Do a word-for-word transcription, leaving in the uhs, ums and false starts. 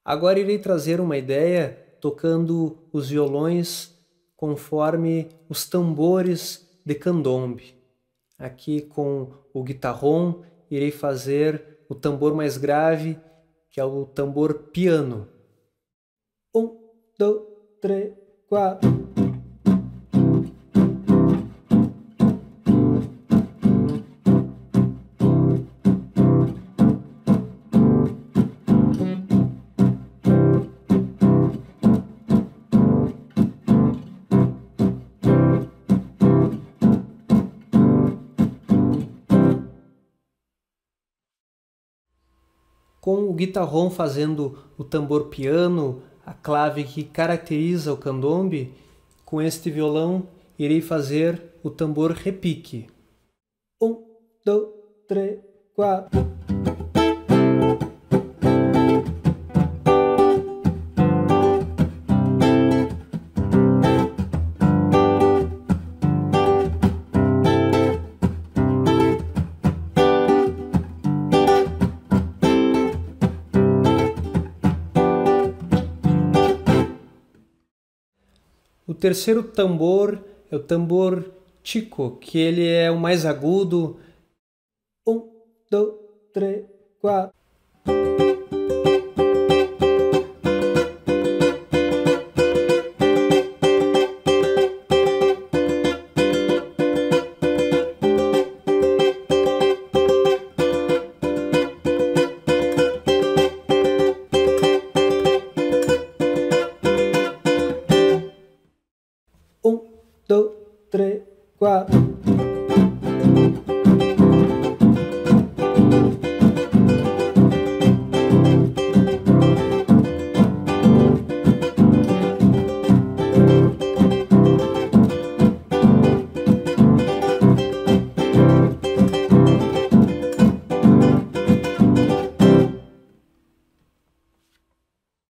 Agora irei trazer uma ideia tocando os violões conforme os tambores de candombe. Aqui com o guitarrón irei fazer o tambor mais grave, que é o tambor piano. Um, dois, três, quatro. Com o guitarrón fazendo o tambor piano, a clave que caracteriza o candombe, com este violão irei fazer o tambor repique. Um, dois, três, quatro. O terceiro tambor é o tambor chico, que ele é o mais agudo. Um, dois, três, quatro. Um, dois, três, quatro.